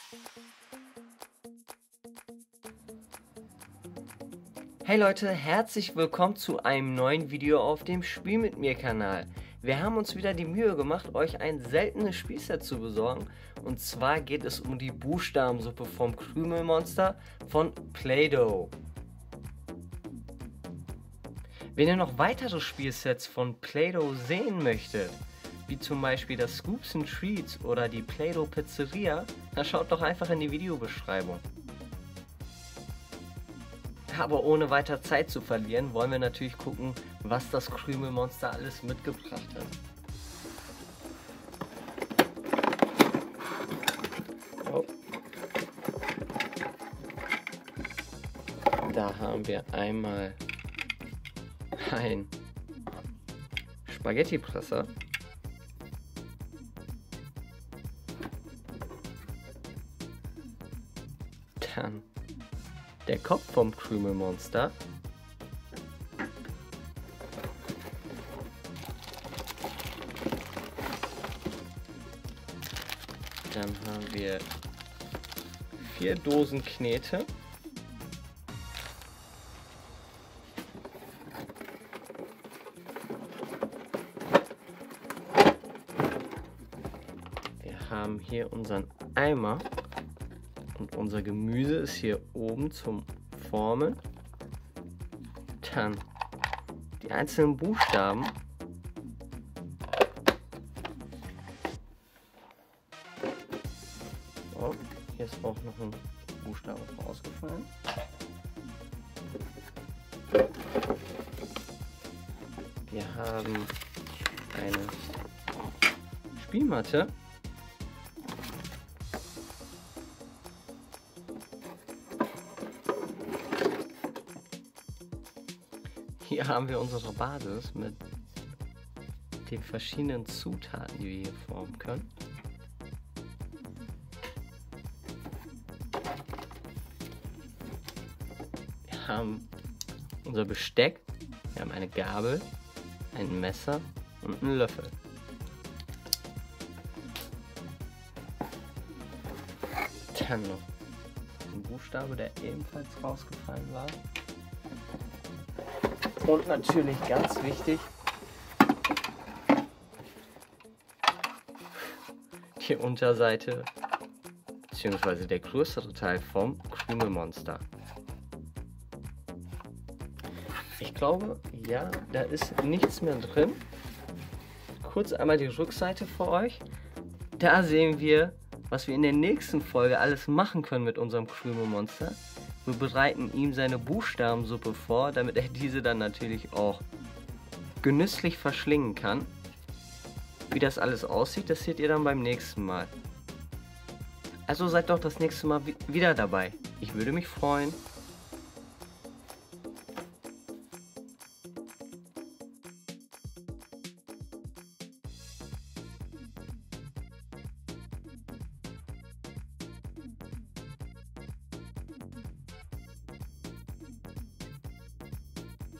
Hey Leute, herzlich willkommen zu einem neuen Video auf dem Spiel mit mir Kanal. Wir haben uns wieder die Mühe gemacht, euch ein seltenes Spielset zu besorgen. Und zwar geht es um die Buchstabensuppe vom Krümelmonster von Play-Doh. Wenn ihr noch weitere Spielsets von Play-Doh sehen möchtet, wie zum Beispiel das Scoops and Treats oder die Play-Doh Pizzeria, dann schaut doch einfach in die Videobeschreibung. Aber ohne weiter Zeit zu verlieren, wollen wir natürlich gucken, was das Krümelmonster alles mitgebracht hat. Oh. Da haben wir einmal ein Spaghetti-Presser. Dann der Kopf vom Krümelmonster. Dann haben wir 4 Dosen Knete. Wir haben hier unseren Eimer. Und unser Gemüse ist hier oben zum Formen. Dann die einzelnen Buchstaben. Oh, hier ist auch noch ein Buchstabe rausgefallen. Wir haben eine Spielmatte. Hier haben wir unsere Basis mit den verschiedenen Zutaten, die wir hier formen können. Wir haben unser Besteck, wir haben eine Gabel, ein Messer und einen Löffel. Dann noch ein Buchstabe, der ebenfalls rausgefallen war. Und natürlich ganz wichtig, die Unterseite bzw. der größere Teil vom Krümelmonster. Ich glaube, ja, da ist nichts mehr drin. Kurz einmal die Rückseite für euch. Da sehen wir, was wir in der nächsten Folge alles machen können mit unserem Krümelmonster. Wir bereiten ihm seine Buchstabensuppe vor, damit er diese dann natürlich auch genüsslich verschlingen kann. Wie das alles aussieht, das seht ihr dann beim nächsten Mal. Also seid doch das nächste Mal wieder dabei. Ich würde mich freuen.